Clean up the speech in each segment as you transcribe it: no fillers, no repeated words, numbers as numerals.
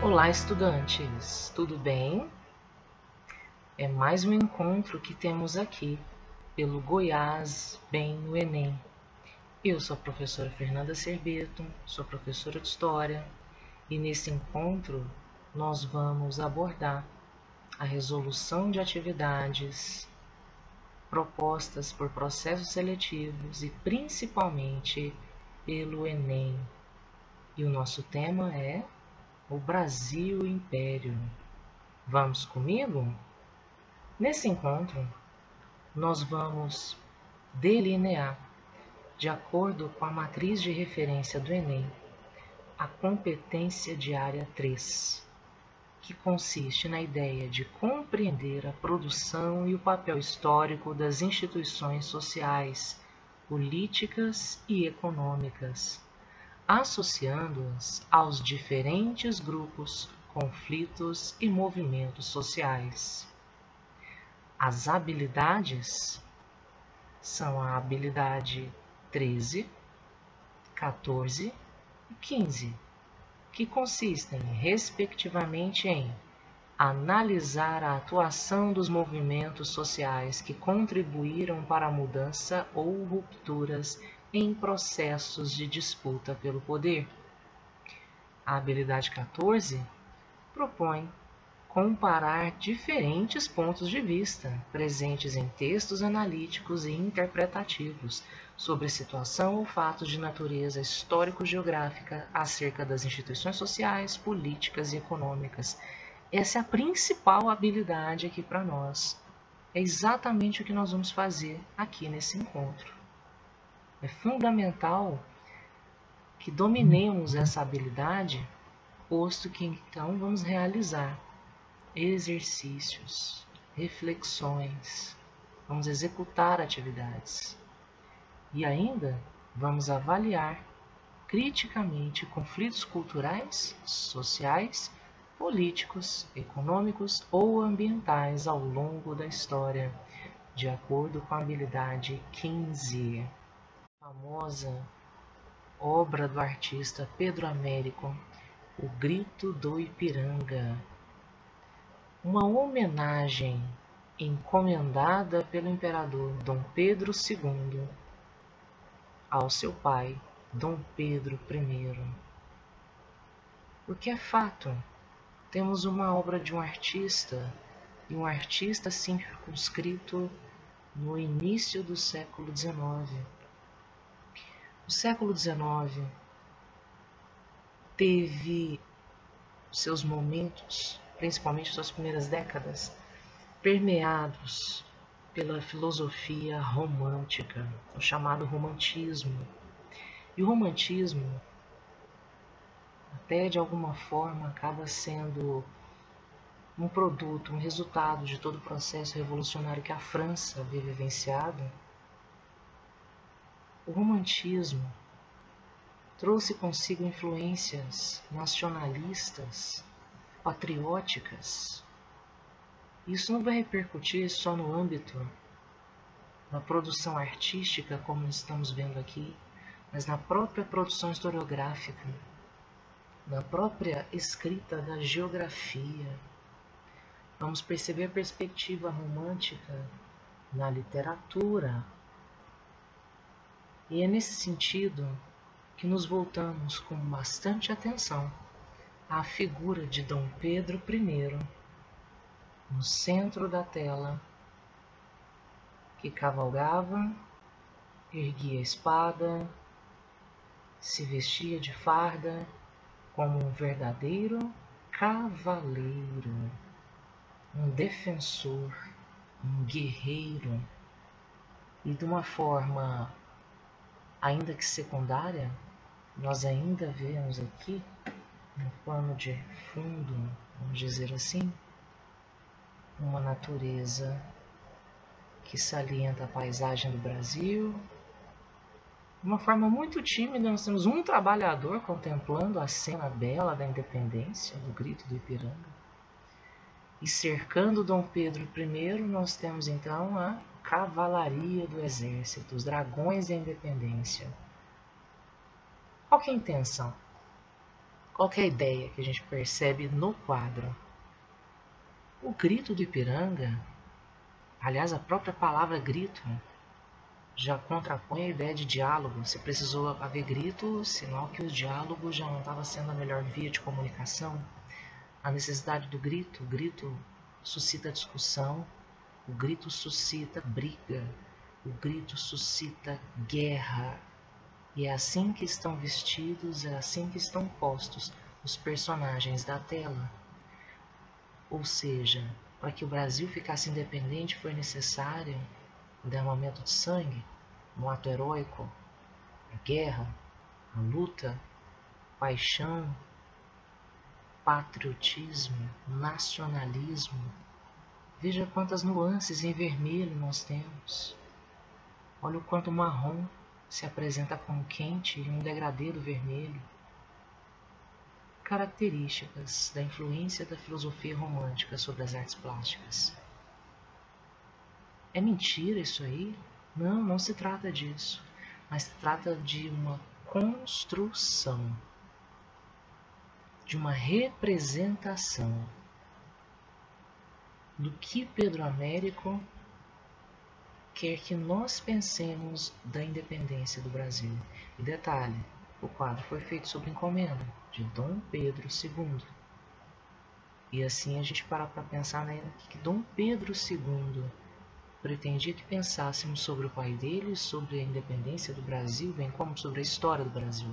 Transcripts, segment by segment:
Olá, estudantes! Tudo bem? É mais um encontro que temos aqui, pelo Goiás Bem no Enem. Eu sou a professora Fernanda Serbeto, sou professora de História, e nesse encontro nós vamos abordar a resolução de atividades propostas por processos seletivos e principalmente pelo Enem. E o nosso tema é o Brasil Império. Vamos comigo? Nesse encontro, nós vamos delinear, de acordo com a matriz de referência do Enem, a competência de área 3, que consiste na ideia de compreender a produção e o papel histórico das instituições sociais, políticas e econômicas, associando-as aos diferentes grupos, conflitos e movimentos sociais. As habilidades são a habilidade 13, 14 e 15, que consistem, respectivamente, em analisar a atuação dos movimentos sociais que contribuíram para a mudança ou rupturas em processos de disputa pelo poder. A habilidade 14 propõe comparar diferentes pontos de vista presentes em textos analíticos e interpretativos sobre situação ou fatos de natureza histórico-geográfica acerca das instituições sociais, políticas e econômicas. Essa é a principal habilidade aqui para nós. É exatamente o que nós vamos fazer aqui nesse encontro. É fundamental que dominemos essa habilidade, posto que então vamos realizar exercícios, reflexões, vamos executar atividades e ainda vamos avaliar criticamente conflitos culturais, sociais, políticos, econômicos ou ambientais ao longo da história, de acordo com a habilidade 15. A famosa obra do artista Pedro Américo, O Grito do Ipiranga. Uma homenagem encomendada pelo imperador Dom Pedro II ao seu pai, Dom Pedro I. Porque é fato, temos uma obra de um artista, e um artista circunscrito no início do século XIX. O século XIX teve seus momentos, principalmente suas primeiras décadas, permeados pela filosofia romântica, o chamado romantismo. E o romantismo, até de alguma forma, acaba sendo um produto, um resultado de todo o processo revolucionário que a França havia vivenciado. O romantismo trouxe consigo influências nacionalistas, patrióticas. Isso não vai repercutir só no âmbito da produção artística, como estamos vendo aqui, mas na própria produção historiográfica, na própria escrita da geografia. Vamos perceber a perspectiva romântica na literatura. E é nesse sentido que nos voltamos com bastante atenção à figura de Dom Pedro I, no centro da tela, que cavalgava, erguia a espada, se vestia de farda como um verdadeiro cavaleiro, um defensor, um guerreiro, e de uma forma ainda que secundária, nós ainda vemos aqui, no plano de fundo, vamos dizer assim, uma natureza que salienta a paisagem do Brasil. De uma forma muito tímida, nós temos um trabalhador contemplando a cena bela da independência, do Grito do Ipiranga. E cercando Dom Pedro I, nós temos então a cavalaria do exército, os dragões da independência. Qual que é a intenção? Qual que é a ideia que a gente percebe no quadro? O grito do Ipiranga, aliás, a própria palavra grito, já contrapõe a ideia de diálogo. Se precisou haver grito, sinal que o diálogo já não estava sendo a melhor via de comunicação. A necessidade do grito, o grito suscita discussão, o grito suscita briga, o grito suscita guerra. E é assim que estão vestidos, é assim que estão postos os personagens da tela. Ou seja, para que o Brasil ficasse independente foi necessário o derramamento de sangue, um ato heróico, a guerra, a luta, paixão, patriotismo, nacionalismo. Veja quantas nuances em vermelho nós temos. Olha o quanto o marrom se apresenta como quente e um degradê do vermelho. Características da influência da filosofia romântica sobre as artes plásticas. É mentira isso aí? Não, não se trata disso. Mas se trata de uma construção, de uma representação do que Pedro Américo quer que nós pensemos da independência do Brasil. E detalhe, o quadro foi feito sob encomenda de Dom Pedro II. E assim a gente para pensar que Dom Pedro II pretendia que pensássemos sobre o pai dele, sobre a independência do Brasil, bem como sobre a história do Brasil.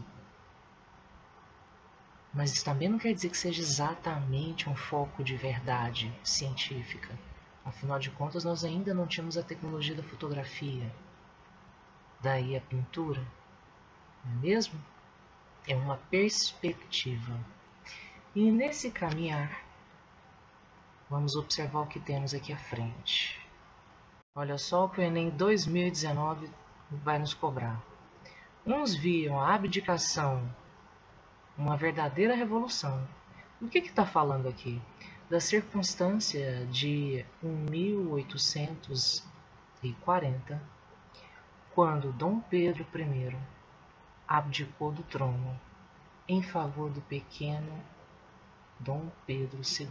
Mas isso também não quer dizer que seja exatamente um foco de verdade científica. Afinal de contas, nós ainda não tínhamos a tecnologia da fotografia. Daí a pintura, não é mesmo? É uma perspectiva. E nesse caminhar, vamos observar o que temos aqui à frente. Olha só o que o Enem 2019 vai nos cobrar. Uns viam a abdicação uma verdadeira revolução. O que está falando aqui? Da circunstância de 1840, quando Dom Pedro I abdicou do trono em favor do pequeno Dom Pedro II,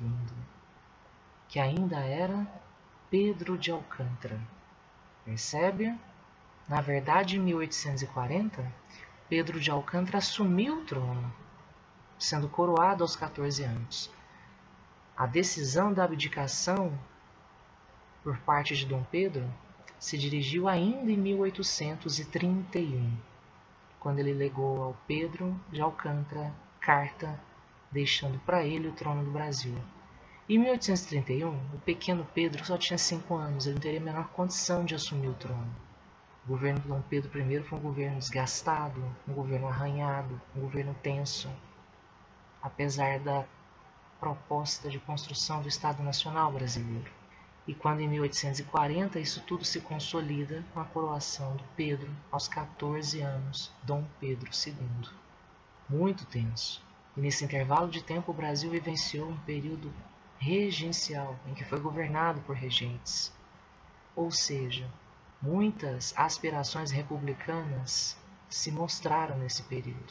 que ainda era Pedro de Alcântara. Percebe? Na verdade, em 1840, Pedro de Alcântara assumiu o trono, sendo coroado aos 14 anos. A decisão da abdicação por parte de Dom Pedro se dirigiu ainda em 1831, quando ele legou ao Pedro de Alcântara carta deixando para ele o trono do Brasil. Em 1831, o pequeno Pedro só tinha 5 anos, ele não teria a menor condição de assumir o trono. O governo de Dom Pedro I foi um governo desgastado, um governo arranhado, um governo tenso, apesar da proposta de construção do Estado Nacional Brasileiro. E quando em 1840 isso tudo se consolida com a coroação do Pedro aos 14 anos, Dom Pedro II. Muito tenso. E nesse intervalo de tempo o Brasil vivenciou um período regencial, em que foi governado por regentes. Ou seja, muitas aspirações republicanas se mostraram nesse período.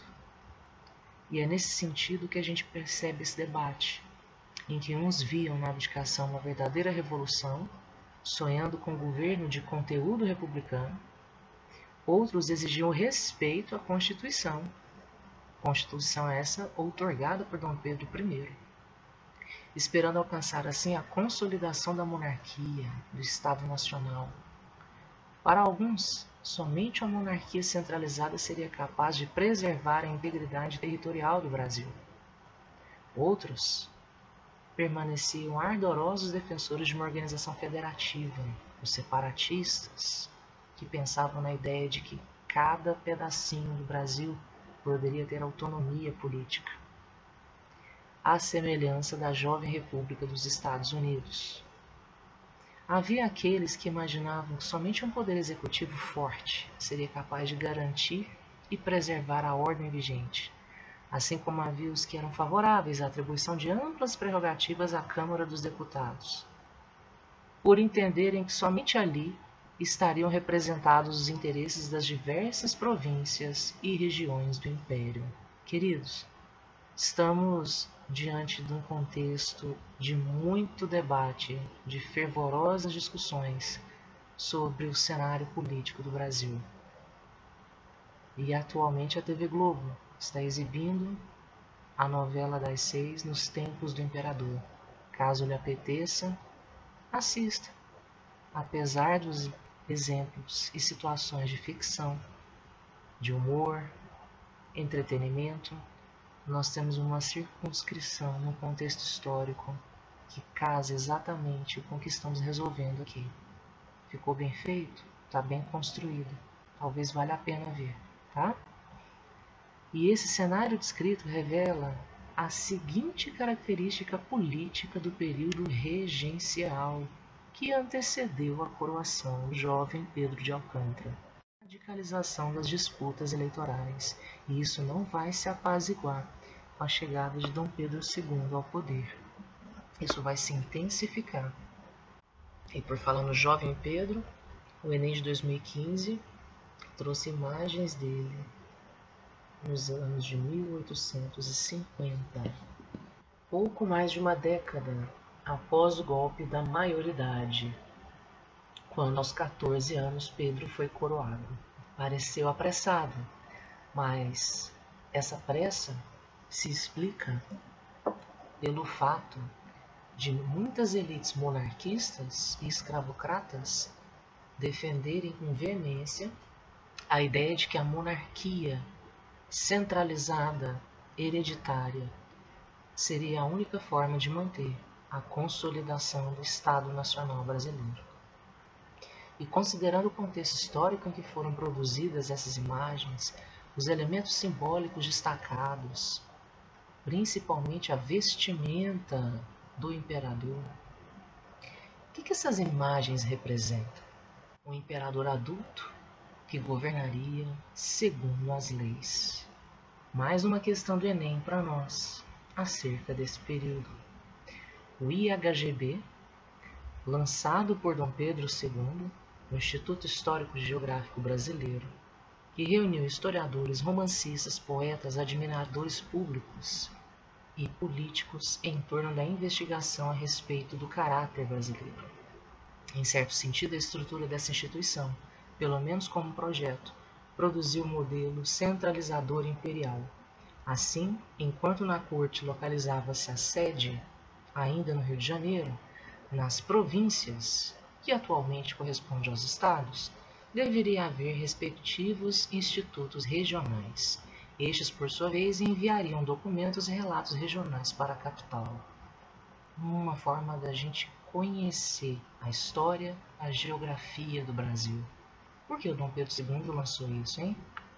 E é nesse sentido que a gente percebe esse debate, em que uns viam na abdicação uma verdadeira revolução, sonhando com um governo de conteúdo republicano, outros exigiam respeito à Constituição. Constituição essa outorgada por Dom Pedro I, esperando alcançar assim a consolidação da monarquia, do Estado Nacional. Para alguns, somente uma monarquia centralizada seria capaz de preservar a integridade territorial do Brasil. Outros permaneciam ardorosos defensores de uma organização federativa, os separatistas, que pensavam na ideia de que cada pedacinho do Brasil poderia ter autonomia política, à semelhança da jovem República dos Estados Unidos. Havia aqueles que imaginavam que somente um poder executivo forte seria capaz de garantir e preservar a ordem vigente, assim como havia os que eram favoráveis à atribuição de amplas prerrogativas à Câmara dos Deputados, por entenderem que somente ali estariam representados os interesses das diversas províncias e regiões do Império. Queridos, Estamos diante de um contexto de muito debate, de fervorosas discussões sobre o cenário político do Brasil. E atualmente a TV Globo está exibindo a novela das 6 nos tempos do imperador. Caso lhe apeteça, assista. Apesar dos exemplos e situações de ficção, de humor, entretenimento, nós temos uma circunscrição no contexto histórico que casa exatamente com o que estamos resolvendo aqui. Ficou bem feito? Está bem construído. Talvez valha a pena ver, tá? E esse cenário descrito revela a seguinte característica política do período regencial que antecedeu a coroação do jovem Pedro de Alcântara. A radicalização das disputas eleitorais, e isso não vai se apaziguar com a chegada de Dom Pedro II ao poder. Isso vai se intensificar. E por falar no jovem Pedro, o Enem de 2015 trouxe imagens dele nos anos de 1850, pouco mais de uma década após o golpe da maioridade, quando aos 14 anos Pedro foi coroado. Pareceu apressado, mas essa pressa se explica pelo fato de muitas elites monarquistas e escravocratas defenderem com veemência a ideia de que a monarquia centralizada, hereditária, seria a única forma de manter a consolidação do Estado Nacional brasileiro. E considerando o contexto histórico em que foram produzidas essas imagens, os elementos simbólicos destacados, principalmente a vestimenta do imperador, o que essas imagens representam? Um imperador adulto que governaria segundo as leis. Mais uma questão do Enem para nós, acerca desse período. O IHGB, lançado por Dom Pedro II, o Instituto Histórico e Geográfico Brasileiro, que reuniu historiadores, romancistas, poetas, admiradores públicos e políticos em torno da investigação a respeito do caráter brasileiro. Em certo sentido, a estrutura dessa instituição, pelo menos como projeto, produziu um modelo centralizador imperial. Assim, enquanto na corte localizava-se a sede, ainda no Rio de Janeiro, nas províncias, que atualmente corresponde aos estados, deveria haver respectivos institutos regionais. Estes, por sua vez, enviariam documentos e relatos regionais para a capital. Uma forma da gente conhecer a história, a geografia do Brasil. Por que o Dom Pedro II lançou isso, hein?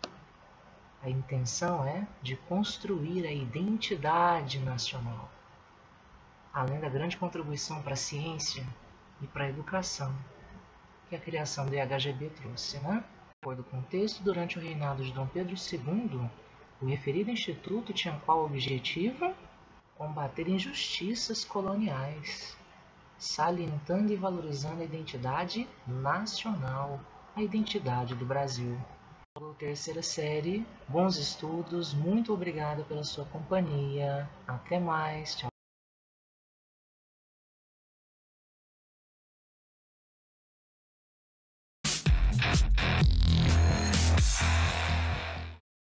A intenção é de construir a identidade nacional, além da grande contribuição para a ciência e para a educação que a criação do IHGB trouxe, né? De acordo com o contexto, durante o reinado de Dom Pedro II, o referido instituto tinha qual objetivo? Combater injustiças coloniais, salientando e valorizando a identidade nacional, a identidade do Brasil. Terceira série, bons estudos, muito obrigada pela sua companhia, até mais, tchau.